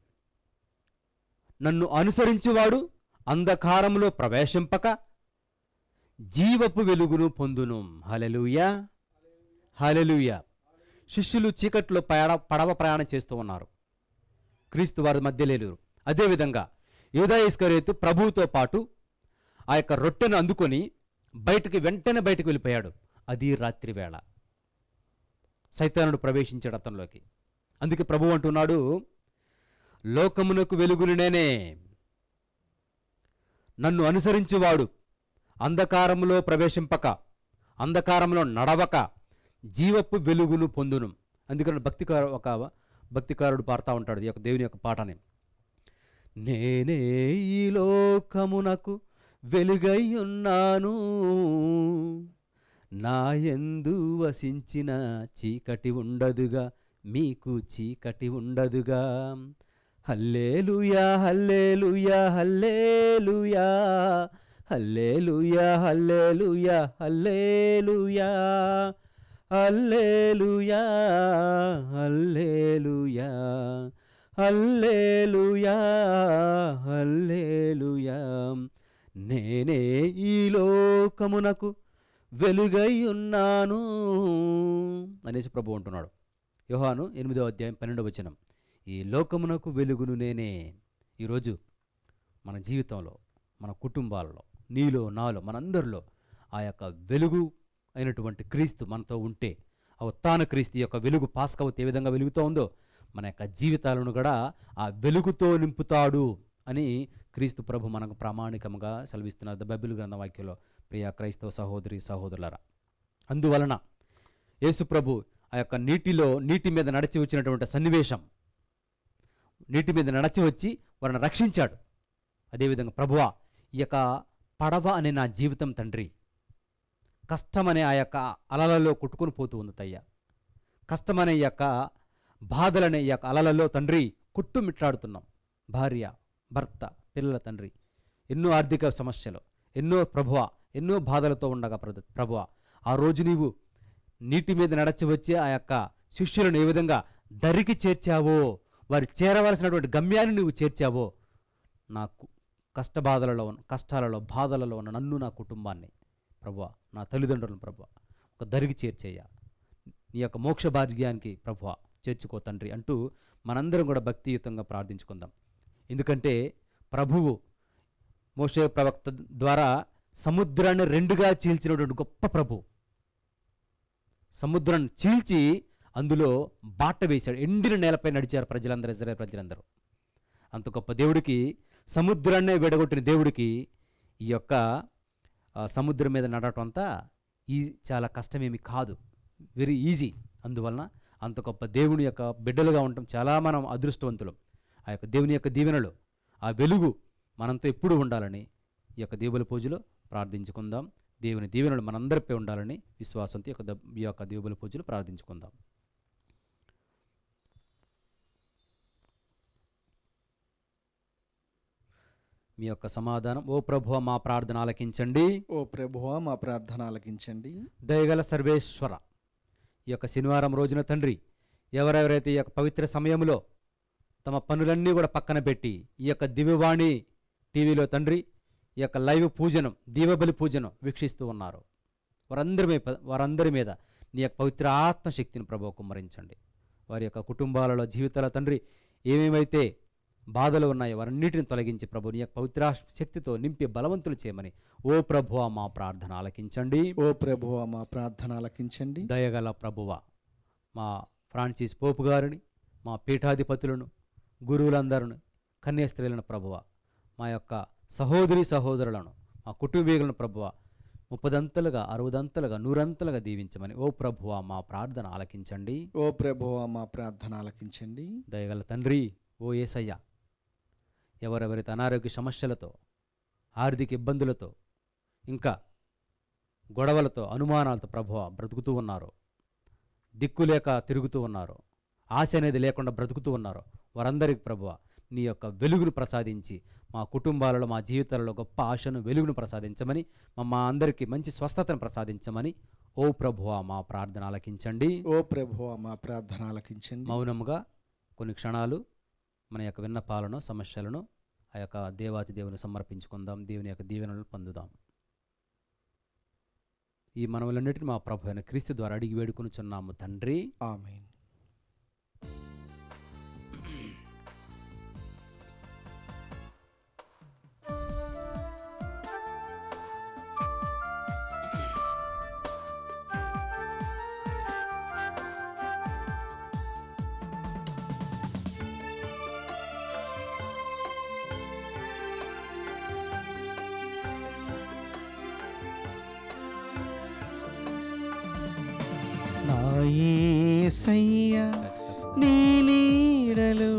నన్ను అనుసరించువాడు అంధకారములో ప్రవేశింపక జీవపు వెలుగును పొందును. హల్లెలూయా, హల్లెలూయా. శిష్యులు చీకట్లో పడ పడవ ప్రయాణం చేస్తూ ఉన్నారు. క్రీస్తు వారి మధ్య లేరు. అదేవిధంగా యూదా ఇస్కరియోతు ప్రభువుతో పాటు ఆ యొక్క రొట్టెను అందుకొని బయటికి వెంటనే బయటకు వెళ్ళిపోయాడు. అది రాత్రి వేళ. సైతానుడు ప్రవేశించాడు అతనిలోకి. అందుకే ప్రభు అంటున్నాడు, లోకమునకు వెలుగును నేనే, నన్ను అనుసరించువాడు అంధకారములో ప్రవేశింపక అంధకారంలో నడవక జీవపు వెలుగును పొందును. అందుకని భక్తికారు ఒక భక్తికారుడు పాడుతూ ఉంటాడు ఈ యొక్క దేవుని యొక్క పాటని. నేనే ఈ లోకమునకు వెలుగై ఉన్నాను, నా యందు వసించిన చీకటి ఉండదుగా, మీకు చీకటి ఉండదుగా. హల్లెలూయా, hallelujah, hallelujah, hallelujah, hallelujah, hallelujah, hallelujah, hallelujah, hallelujah, హల్లెలూయా. నేనే ఈ లోకమునకు వెలుగై ఉన్నాను అనేసి ప్రభు అంటున్నాడు. యోహాను ఎనిమిదో అధ్యాయం పన్నెండవ వచనం. ఈ లోకమునకు వెలుగును నేనే. ఈరోజు మన జీవితంలో, మన కుటుంబాలలో, నీలో నాలో మనందరిలో ఆ యొక్క వెలుగు అయినటువంటి క్రీస్తు మనతో ఉంటే, ఆ ఉత్థాన క్రీస్తు యొక్క వెలుగు పాస్కవత్ ఏ విధంగా వెలుగుతూ ఉందో మన యొక్క జీవితాలను కూడా ఆ వెలుగుతో నింపుతాడు అని క్రీస్తు ప్రభు మనకు ప్రామాణికంగా సెలవిస్తున్నారు బైబిల్ గ్రంథ వాక్యంలో. ప్రియ క్రైస్తవ సహోదరి సహోదరులారా, అందువలన యేసు ప్రభు ఆ యొక్క నీటిలో నీటి మీద నడిచి వచ్చినటువంటి సన్నివేశం, నీటి మీద నడిచి వచ్చి వారిని రక్షించాడు. అదేవిధంగా ప్రభువా, ఈ యొక్క పడవ అనే నా జీవితం తండ్రి, కష్టమనే ఆ యొక్క అలలలో కొట్టుకొని పోతూ ఉంది తయ్య. కష్టమనే ఈ యొక్క బాధలనే ఈ యొక్క అలలలో తండ్రి కొట్టుమిట్లాడుతున్నాం. భార్య, భర్త, పిల్లల తండ్రి ఎన్నో ఆర్థిక సమస్యలు, ఎన్నో ప్రభువ ఎన్నో బాధలతో ఉండగా ప్రభు ప్రభువ ఆ రోజు నీవు నీటి మీద నడచి వచ్చే ఆ యొక్క శిష్యులను ఏ విధంగా దరికి చేర్చావో, వారు చేరవలసినటువంటి గమ్యాన్ని నువ్వు చేర్చావో, నాకు కష్టబాధలలో ఉన్న కష్టాలలో బాధలలో ఉన్న నన్ను, నా కుటుంబాన్ని ప్రభువ, నా తల్లిదండ్రులను ప్రభువ ఒక దరికి చేర్చేయ, నీ యొక్క మోక్ష భాగ్యానికి ప్రభువ చేర్చుకో తండ్రి అంటూ మనందరం కూడా భక్తియుతంగా ప్రార్థించుకుందాం. ఎందుకంటే ప్రభువు మోషే ప్రవక్త ద్వారా సముద్రాన్ని రెండుగా చీల్చినటువంటి గొప్ప ప్రభు. సముద్రాన్ని చీల్చి అందులో బాట వేశాడు, ఎండిన నేలపై నడిచారు ప్రజలందరూ, ఇజ్రాయేల్ ప్రజలందరూ. అంత గొప్ప దేవుడికి, సముద్రాన్నే విడగొట్టిన దేవుడికి ఈ యొక్క సముద్రం మీద నడవటం అంతా ఈ చాలా కష్టమేమి కాదు, వెరీ ఈజీ. అందువలన అంత గొప్ప దేవుని యొక్క బిడ్డలుగా ఉండటం చాలా మనం అదృష్టవంతులం. ఆ యొక్క దేవుని యొక్క దీవెనలు, ఆ వెలుగు మనంతో ఎప్పుడు ఉండాలని ఈ యొక్క దేవుల పూజలో ప్రార్థించుకుందాం. దేవుని దీవెనలు మనందరిపై ఉండాలని విశ్వాసంతో యొక్క ఈ యొక్క దేవుల పూజలు ప్రార్థించుకుందాం. మీ యొక్క సమాధానం. ఓ ప్రభువ మా ప్రార్థన ఆలకించండి. ఓ ప్రభువా మా ప్రార్థన ఆలకించండి. దయగల సర్వేశ్వర, ఈ యొక్క శనివారం రోజున తండ్రి, ఎవరెవరైతే ఈ యొక్క పవిత్ర సమయంలో తమ పనులన్నీ కూడా పక్కన పెట్టి ఈ యొక్క దివ్యవాణి టీవీలో తండ్రి ఈ యొక్క లైవ్ పూజనం, దీవబలి పూజనం వీక్షిస్తూ ఉన్నారు, వారందరి మీద వారందరి మీద నీ యొక్క పవిత్ర ఆత్మశక్తిని ప్రభువు కుమ్మరించండి. వారి యొక్క కుటుంబాలలో జీవితాల తండ్రి ఏమేమైతే బాధలు ఉన్నాయో వారన్నిటిని తొలగించి ప్రభు నీ యొక్క పవిత్ర శక్తితో నింపి బలవంతులు చేయమని ఓ ప్రభువా మా ప్రార్థన ఆలకించండి. ఓ ప్రభువా మా ప్రార్థన ఆలకించండి. దయగల ప్రభువ, మా ఫ్రాన్సిస్ పోపు గారిని, మా పీఠాధిపతులను, గురువులందరిని, కన్యాస్త్రీలను ప్రభువ, మా యొక్క సహోదరి సహోదరులను, మా కుటుంబీకులను ప్రభువ ముప్పదంతలుగా, అరవదంతలుగా, నూరంతలుగా దీవించమని ఓ ప్రభువా మా ప్రార్థన ఆలకించండి. ఓ ప్రభువా మా ప్రార్థన ఆలకించండి. దయగల తండ్రి, ఓ యేసయ్య, ఎవరెవరైతే అనారోగ్య సమస్యలతో, ఆర్థిక ఇబ్బందులతో, ఇంకా గొడవలతో, అనుమానాలతో ప్రభువ బ్రతుకుతూ ఉన్నారు, దిక్కులేక తిరుగుతూ ఉన్నారు, ఆశ అనేది లేకుండా బ్రతుకుతూ ఉన్నారు, వారందరికీ ప్రభువ నీ యొక్క వెలుగును ప్రసాదించి మా కుటుంబాలలో, మా జీవితాలలో గొప్ప ఆశను, వెలుగును ప్రసాదించమని, మా అందరికీ మంచి స్వస్థతను ప్రసాదించమని ఓ ప్రభువ మా ప్రార్థన ఆలకించండి. ఓ ప్రభువా మా ప్రార్థన ఆలకించండి. మౌనంగా కొన్ని క్షణాలు మన యొక్క విన్నపాలను, సమస్యలను ఆ యొక్క దేవాతి దేవుని సమర్పించుకుందాం. దేవుని యొక్క దీవెనలను పొందుదాం. ఈ మనవులన్నిటిని మా ప్రభు అయిన క్రీస్తు ద్వారా అడిగి వేడుకొనుచున్నాము తండ్రి, ఆమేన్. నా యేసయ్యా నీ నీడలో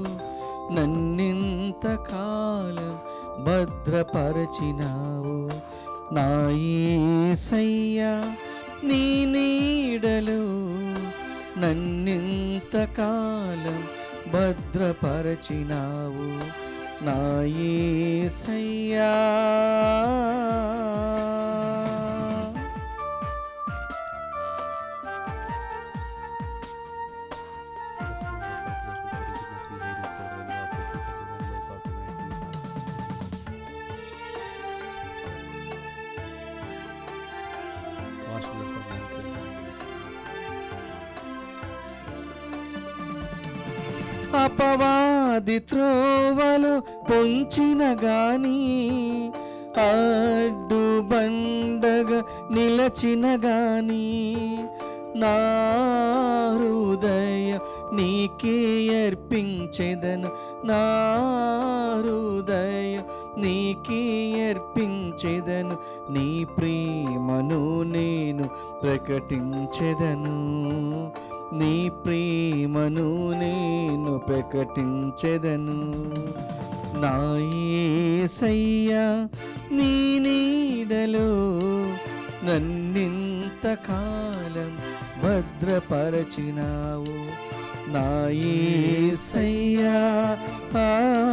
నన్నింతకాలం భద్రపరచినావు. నా యేసయ్యా నీ నీడలో నన్నింతకాలం భద్రపరచినావు. నా యేసయ్యా అపవాది త్రోవలు పొంచిన గాని, అడ్డు బండగా నిలచిన గాని, నా హృదయం నీకే అర్పించెదను. నా హృదయం నీకే అర్పించెదను. నీ ప్రేమను నేను ప్రకటించెదను. నీ ప్రేమను నేను ప్రకటించెదను. నా యేసయ్యా నీ నీడలో నన్నింతకాలం భద్రపరచినావు. నా యేసయ్యా. ఆ.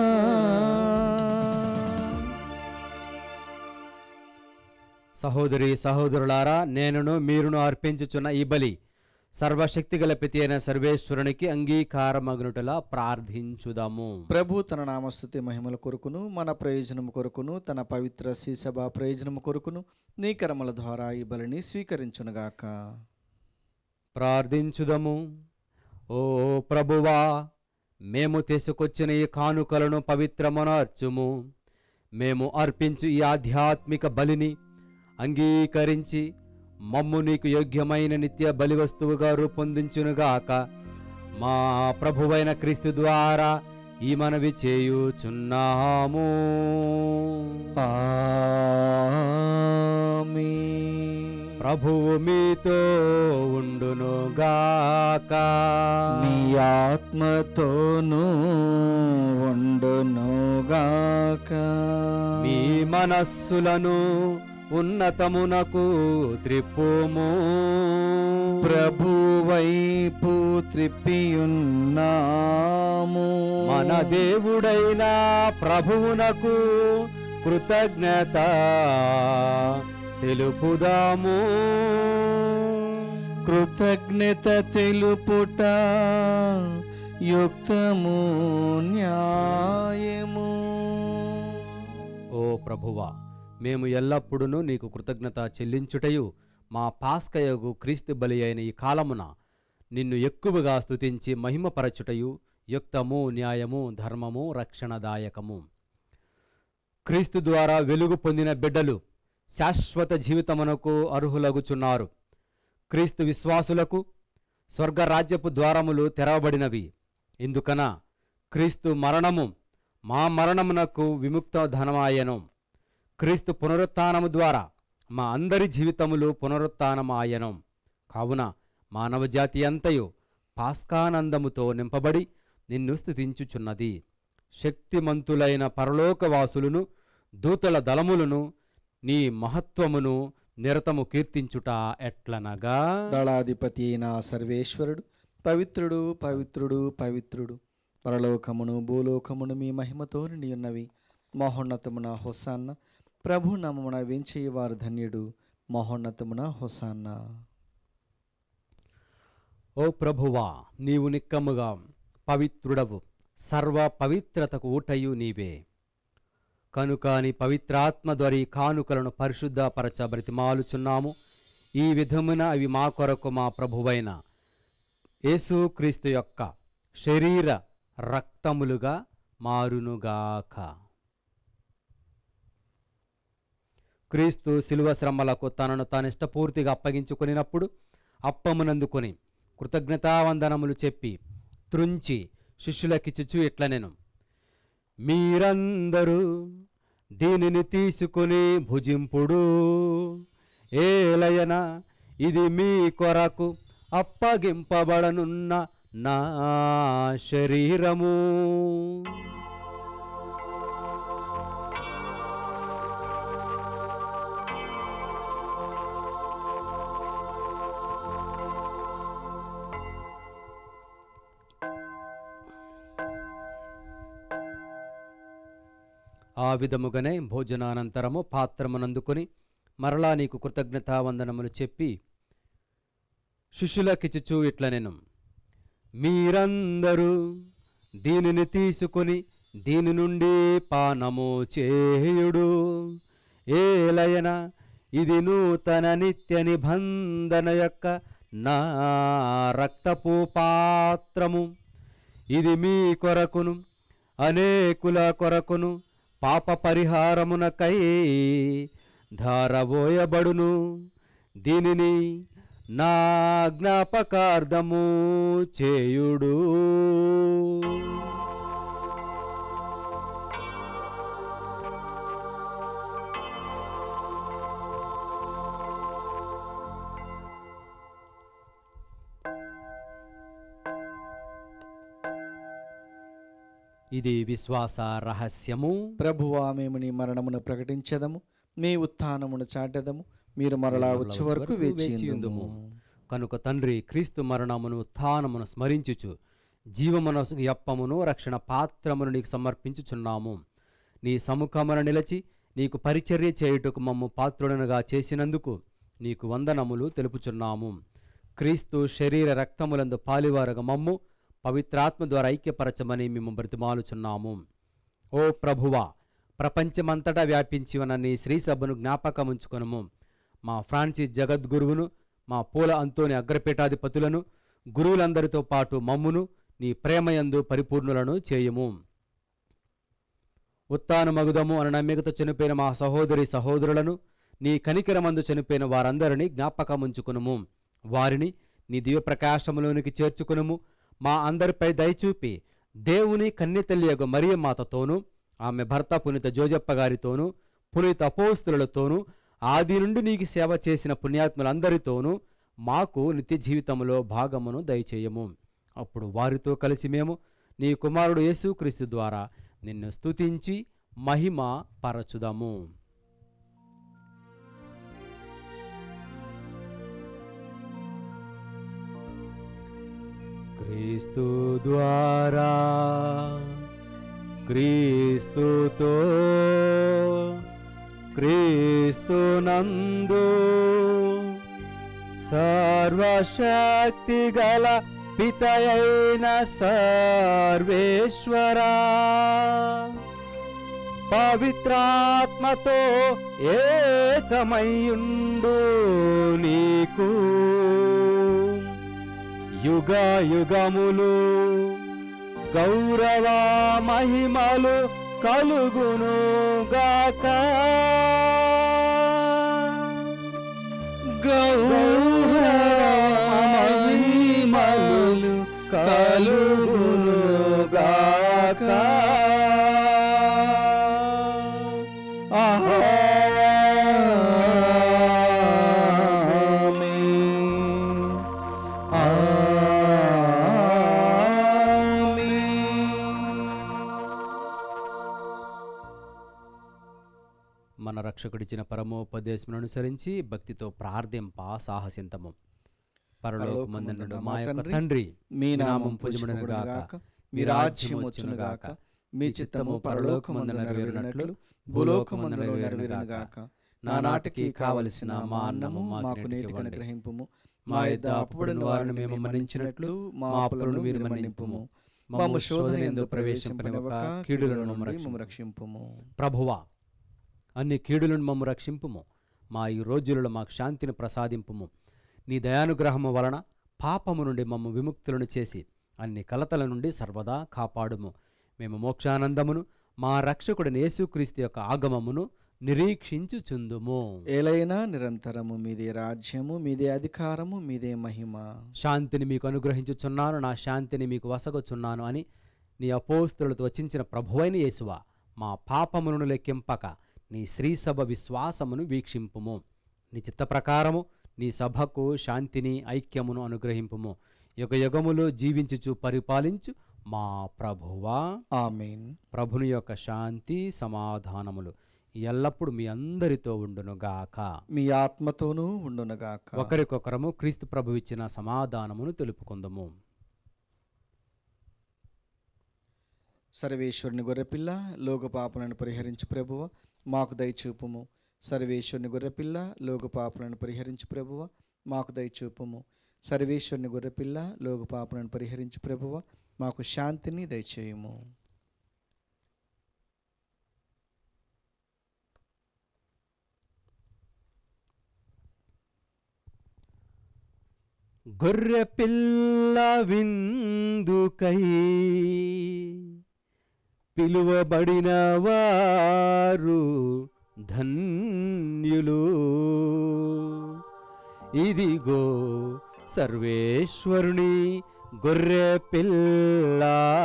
సహోదరి సహోదరులారా, నేనును మీరును అర్పించుచున్న ఈ బలి సర్వశక్తిగల పితి అయిన సర్వేశ్వరునికి అంగీకారమగునుటలా ప్రార్థించుదాము. ప్రభు తన నామస్తుతి మహిమల కొరకును మన ప్రయోజనము కొరకును తన పవిత్ర శ్రీసభ ప్రయోజనము కొరకును నీ కర్మల ద్వారా ఈ బలిని స్వీకరించునుగాక. ప్రార్థించుదము. ఓ ప్రభువా, మేము తీసుకొచ్చిన ఈ కానుకలను పవిత్రమనర్చుము. మేము అర్పించు ఈ ఆధ్యాత్మిక బలిని అంగీకరించి మమ్ము నీకు యోగ్యమైన నిత్య బలి వస్తువుగా రూపొందించునుగాక. మా ప్రభువైన క్రీస్తు ద్వారా ఈ మనవి చేయుచున్నాము. ఆమేన్. ప్రభువు మీతో ఉండునుగాక. నీ ఆత్మతోనూ ఉండునుగాక. మీ మనస్సులను ఉన్నతమునకు త్రిప్పుము. ప్రభువైపు త్రిప్పియున్నాము. మన దేవుడైన ప్రభువునకు కృతజ్ఞత తెలుపుదాము. కృతజ్ఞత తెలుపుట యుక్తము న్యాయము. ఓ ప్రభువా, మేము ఎల్లప్పుడూ నీకు కృతజ్ఞత చెల్లించుటయు మా పాస్కయగు క్రీస్తు బలి అయిన ఈ కాలమున నిన్ను ఎక్కువగా స్తుతించి మహిమపరచుటయు యుక్తము న్యాయము ధర్మము రక్షణదాయకము. క్రీస్తు ద్వారా వెలుగు పొందిన బిడ్డలు శాశ్వత జీవితమునకు అర్హులగుచున్నారు. క్రీస్తు విశ్వాసులకు స్వర్గరాజ్యపు ద్వారములు తెరవబడినవి. ఎందుకన క్రీస్తు మరణము మా మరణమునకు విముక్త ధనమాయను. క్రీస్తు పునరుత్థానము ద్వారా మా అందరి జీవితములు పునరుత్థానమాయను. కావున మానవజాతి అంతయు పాస్కానందముతో నింపబడి నిన్ను స్తుతించుచున్నది. శక్తిమంతులైన పరలోకవాసులను దూతల దళములను నీ మహత్వమును నిరతము కీర్తించుట ఎట్లనగా, దళాధిపతి అయిన సర్వేశ్వరుడు పవిత్రుడు పవిత్రుడు పవిత్రుడు, పరలోకమును భూలోకమును మీ మహిమతో నిండి ఉన్నవి. మహోన్నతమున హోసాన్న. ప్రభు నామమున వేంచేయవారు ధన్యుడు. మహోన్నతమున హోసాన్న. ఓ ప్రభువా, నీవు నిక్కముగా పవిత్రుడవు, సర్వ పవిత్రతకు ఊటయు నీవే. కనుక నీ పవిత్రాత్మ ద్వారా ఈ కానుకలను పరిశుద్ధపరచ బ్రతిమాలుచున్నాము. ఈ విధమున అవి మా కొరకు మా ప్రభువైన యేసుక్రీస్తు యొక్క శరీర రక్తములుగా మారునుగాక. క్రీస్తు శిలువ శ్రమలకు తనను తాను ఇష్టపూర్తిగా అప్పగించుకొనినప్పుడు అప్పమునందుకొని కృతజ్ఞతావందనములు చెప్పి త్రుంచి శిష్యులకిచ్చుచు ఇట్లనెను, మీరందరూ దీనిని తీసుకుని భుజింపుడు. ఏలయన ఇది మీ కొరకు అప్పగింపబడనున్న నా శరీరము. ఆ విధముగానే భోజనానంతరము పాత్రమునందుకొని మరలా నీకు కృతజ్ఞతావందనములు చెప్పి శిష్యులకిచ్చుచూ ఇట్లనెను, మీరందరూ దీనిని తీసుకొని దీని నుండి పానము చేయుడు. ఏలయన ఇది నూతన నిత్య నిబంధన యొక్క నా రక్తపు పాత్రము. ఇది మీ కొరకును అనేకుల కొరకును పాప పరిహారమునకై ధారబోయబడును. దీనిని నా జ్ఞాపకార్థము చేయుడు. ఇది విశ్వాస రహస్యము. ప్రభువా, మేము నీ మరణమును ప్రకటించదము, మీ ఉత్థానమును చాటెదము. మీరు మరలా వచ్చే వరకు వేచి ఉందుము. కనుక తండ్రి, క్రీస్తు మరణమును ఉత్థానమును స్మరించుచు జీవమనసు యప్పమును రక్షణ పాత్రమును నీకు సమర్పించుచున్నాము. నీ సముఖమున నిలచి నీకు పరిచర్య చేయుటకు మమ్ము పాత్రుడనుగా చేసినందుకు నీకు వందనములు తెలుపుచున్నాము. క్రీస్తు శరీర రక్తములందు పాలివారగా మమ్ము పవిత్రాత్మ ద్వారా ఐక్యపరచమని మేము బ్రతిమాలుచున్నాము. ఓ ప్రభువా, ప్రపంచమంతటా వ్యాపించి ఉన్న నీ శ్రీసభను జ్ఞాపకముంచుకొనుము. మా ఫ్రాన్సిస్ జగద్గురువును, మా పూల అంతోని అగ్రపీఠాధిపతులను, గురువులందరితో పాటు మమ్మును నీ ప్రేమయందు పరిపూర్ణులను చేయుము. ఉత్తాను మగుదము అన్న నమ్మికతో చనిపోయిన మా సహోదరి సహోదరులను, నీ కనికరమందు చనిపోయిన వారందరినీ జ్ఞాపకముంచుకునుము. వారిని నీ దివ్యప్రకాశములోనికి చేర్చుకునుము. మా అందరిపై దయచూపి దేవుని కన్యతల్లియగు మరియ మాతతోనూ, ఆమె భర్త పునీత జోజప్ప గారితోనూ, పునీత అపోస్తులతోనూ, ఆది నుండి నీకు సేవ చేసిన పుణ్యాత్ములందరితోనూ మాకు నిత్య జీవితంలో భాగమును దయచేయము. అప్పుడు వారితో కలిసి మేము నీ కుమారుడు యేసుక్రీస్తు ద్వారా నిన్ను స్తుతించి మహిమ పరచుదాము. క్రీస్తు ద్వారా, క్రీస్తుతో, క్రీస్తునందు సర్వశక్తి గల పితయైన సర్వేశ్వరా, పవిత్రాత్మతో ఏకమయుండు నీకు యుగ యుగములు గౌరవ మహిమలు కలుగును గాక. గౌరవ మహిమలు కలుగును గాక. మన రక్షకుడిచ్చిన పరమోపదేశమును అనుసరించి భక్తితో ప్రార్థింప సాహసింతము. పరలోకమందున్న మా యొక్క తండ్రి, మీ నామం పూజింపబడును గాక, మీ రాజ్యం వచ్చును గాక, మీ చిత్తము పరలోకమందు నెరవేరినట్లు భూలోకమందు నెరవేరును గాక. నా నాటికి కావలసిన మా అన్నము మాకు నేటికి అనుగ్రహింపుము. మా యొద్ద అప్పుబడిన వారిని మేము మన్నించినట్లు మా అప్పులను మీరు మన్నింపుము. మమ్ము శోధనయందు ప్రవేశింపనివ్వక కీడుల నుండి మమ్ము రక్షింపుము. ప్రభువా, అన్ని కీడులను మమ్ము రక్షింపుము. మా ఈ రోజులలో మాకు శాంతిని ప్రసాదింపుము. నీ దయానుగ్రహము వలన పాపము నుండి మమ్ము విముక్తులను చేసి అన్ని కలతల నుండి సర్వదా కాపాడుము. మేము మోక్షానందమును మా రక్షకుడిని యేసుక్రీస్తు యొక్క ఆగమమును నిరీక్షించుచుందుము. ఏలైనా నిరంతరము మీదే రాజ్యము, మీదే అధికారము, మీదే మహిమ. శాంతిని మీకు అనుగ్రహించుచున్నాను, నా శాంతిని మీకు వసగుచున్నాను అని నీ అపోస్తులతో వచించిన ప్రభువైన యేసువా, మా పాపములను లెక్కింపక నీ శ్రీసభ విశ్వాసమును వీక్షింపుము. నీ చిత్త ప్రకారము నీ సభకు శాంతిని ఐక్యమును అనుగ్రహింపుము. యుగ యుగములు జీవించుచు పరిపాలించు మా ప్రభువా. ఆమేన్. ప్రభుని యొక్క శాంతి సమాధానములు ఎల్లప్పుడు మీ అందరితో ఉండునుగాక, మీ ఆత్మతోనూ ఉండునుగాక. ఒకరికొకరము క్రీస్తు ప్రభు ఇచ్చిన సమాధానమును తెలుపుకుందము. సర్వేశ్వరుని గొర్రెపిల్ల, లోక పాపలను పరిహరించు ప్రభువ మాకు దయచూపుము. సర్వేశ్వరుని గొర్రెపిల్ల, లోక పాపలను పరిహరించు ప్రభువ మాకు దయచూపుము. సర్వేశ్వరుని గొర్రెపిల్ల, లోక పాపలను పరిహరించు ప్రభువ మాకు శాంతిని దయచేయుము. గొర్రెపిల్ల విందుకై పిలువబడిన వారు ధన్యులు. ఇదిగో సర్వేశ్వరుని గొర్రె పిల్ల.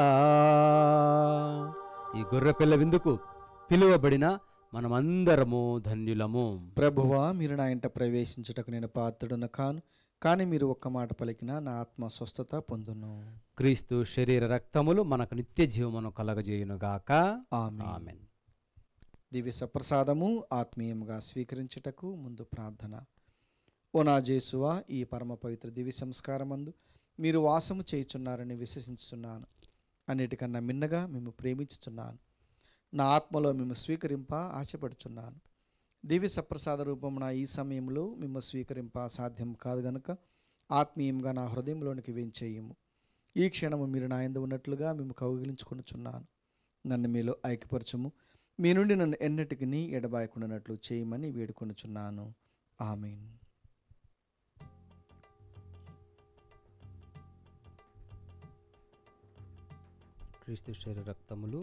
ఈ గొర్రె పిల్ల విందుకు పిలువబడిన మనమందరము ధన్యులము. ప్రభువా, మీరు నా ఇంట ప్రవేశించుటకు నేను పాత్రుడున కాను, కానీ మీరు ఒక్క మాట పలికినా నా ఆత్మ స్వస్థత పొందును. క్రీస్తు శరీర రక్తములు మనకు నిత్య జీవమును కలగజేయునుగాక. ఆమేన్. దివ్య సప్రసాదము ఆత్మీయంగా స్వీకరించుటకు ముందు ప్రార్థన. ఓ నా జేసువా, ఈ పరమ పవిత్ర దివ్య సంస్కారమందు మీరు వాసము చేయుచున్నారని విశ్వసించుచున్నాను. అన్నిటికన్నా మిన్నగా మేము ప్రేమించుచున్నాను. నా ఆత్మలో మేము స్వీకరింప ఆశపడుచున్నాను. దివ్య సప్రసాద రూపమున ఈ సమయంలో మేము స్వీకరింప సాధ్యం కాదు గనుక ఆత్మీయంగా నా హృదయంలోనికి వేంచేయము. ఈ క్షణము మీరు నా యందు ఉన్నట్లుగా మేము కౌగిలించుకొనుచున్నాను. నన్ను మీలో ఐక్యపరచుము. మీ నుండి నన్ను ఎన్నటికి ఎడబాయకుండానట్లు చేయమని వేడుకొనుచున్నాను. ఆమేన్. క్రీస్తు శరీర రక్తములు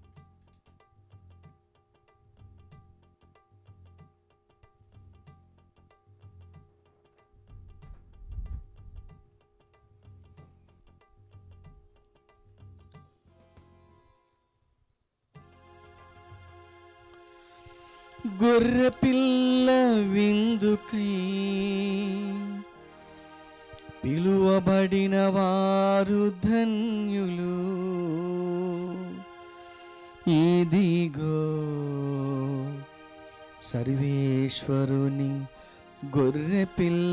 గొర్రె పిల్ల విందుకై పిలువబడిన వారు ధన్యులు. ఇదిగో సర్వేశ్వరుని గొర్రె పిల్ల.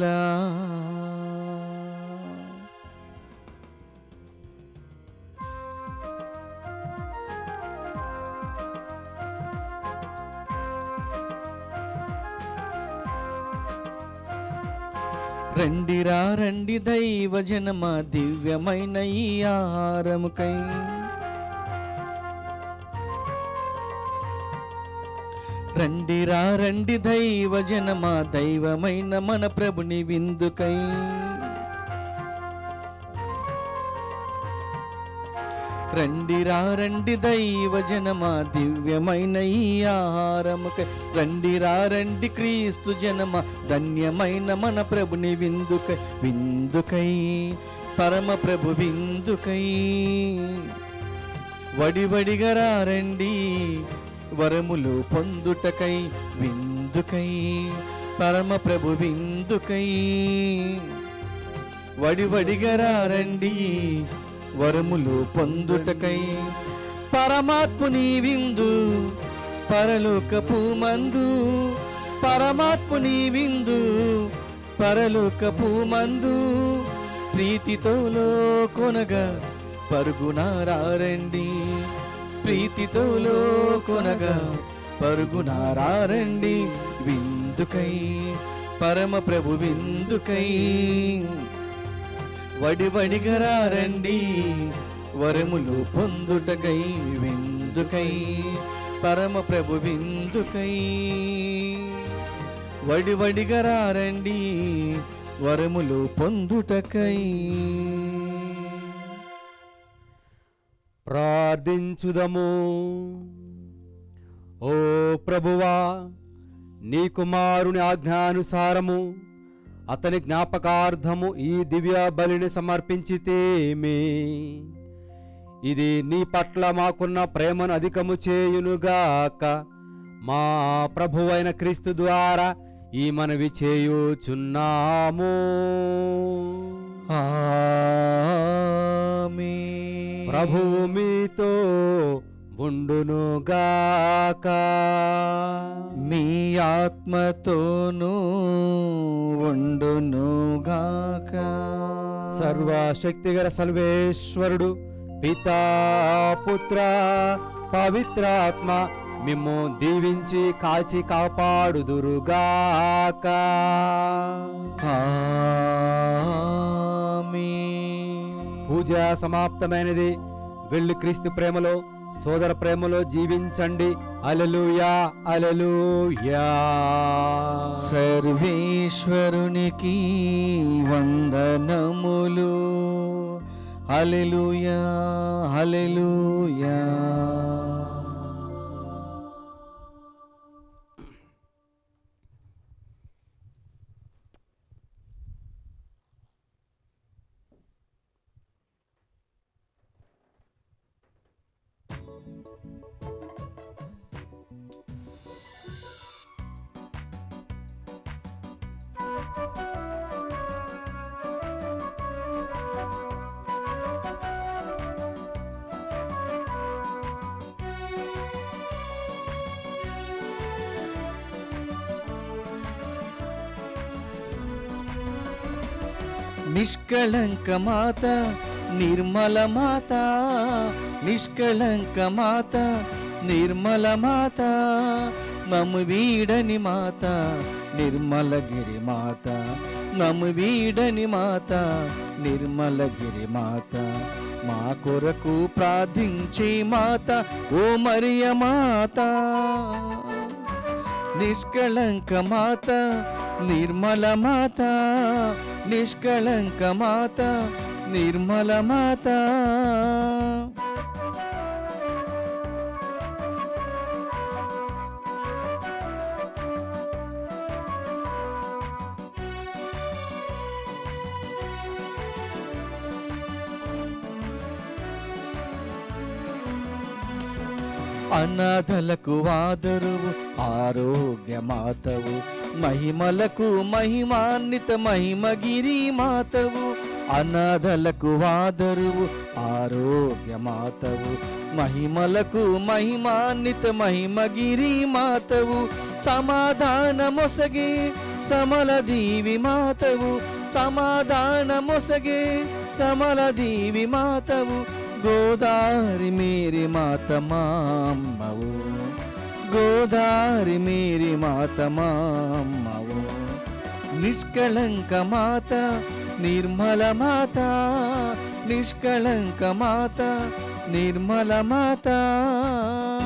రండిరా రండి దైవ జనమ దివ్యమైన ఈ ఆహారముకై. రండిరా రండి దైవ జనమ దైవమైన మన ప్రభుని విందుకై. రండిరా రండి దైవ జనమ దివ్యమైన ఈ ఆహారముకై. రండిరా రండి క్రీస్తు జనమ ధన్యమైన మన ప్రభుని విందుకై. విందుకై పరమ ప్రభు విందుకై. వడివడిగా రండి వరములు పొందుటకై. విందుకై పరమ ప్రభు విందుకై. వడివడిగా రండి వరములు పొందుటకై. పరమాత్ముని విందు పరలోకపు మందు. పరమాత్ముని విందు పరలోకపు మందు. ప్రీతితో కొనగా పరుగునారండి. ప్రీతితో కొనగా పరుగునారండి. విందుకై పరమ ప్రభు విందుకై. వడివడిగా రండి వరములు పొందుటకై. విందుకై పరమ ప్రభు విందుకై. వడివడిగా రండి వరములు పొందుటకై. ప్రార్థించుదము. ఓ ప్రభువా, నీ కుమారుని ఆజ్ఞానుసారము అతని జ్ఞాపకార్థము ఈ దివ్య బలిని సమర్పించితేమే. ఇది నీ పట్ల మాకున్న ప్రేమను అధికము చేయునుగాక. మా ప్రభువైన క్రీస్తు ద్వారా ఈ మనవి చేయుచున్నాము. ఆమేన్. ప్రభువు మీతో ఉండునుగాక. మీ ఆత్మతోనూ ఉండునుగాక. సర్వశక్తిగల సర్వేశ్వరుడు పితా పుత్ర పవిత్రాత్మ మిమ్ము దీవించి కాచి కాపాడుదురుగాక. ఆమేన్. పూజ సమాప్తమైనది. వెళ్ళి క్రీస్తు ప్రేమలో సోదర ప్రేమలో జీవించండి. హల్లెలూయా హల్లెలూయా. సర్వేశ్వరునికి వందనములు. హల్లెలూయా హల్లెలూయా. నిష్కళంక మాత నిర్మల మాత, నిష్కళంక మాత నిర్మల మాత, మము వీడని మాత నిర్మలగిరి మాత, మము వీడని మాత నిర్మలగిరి మాత, మా కొరకు ప్రార్థించే మాత ఓ మరియ మాత. నిష్కళంక మాత నిర్మల మాత, నిష్కళంక మాత నిర్మల మాత. అనాథలకు ఆదరువు ఆరోగ్య మాతవు, మహిమలకు మహిమాన్విత మహిమగిరి మాతవు. అనాథలకు ఆదరువు ఆరోగ్య మాతవు, మహిమలకు మహిమాన్విత మహిమగిరి మాతవు. సమాధానమొసగే సమల దీవి మాతవు, సమాధానమొసగే సమల దీవి మాతవు. గోదారి మేరీ మాత మామ్మవు, గోదారి మేరీ మాత మామ్మవు. నిష్కళంక మాత నిర్మల మాత, నిష్కళంక మాత నిర్మల మాత.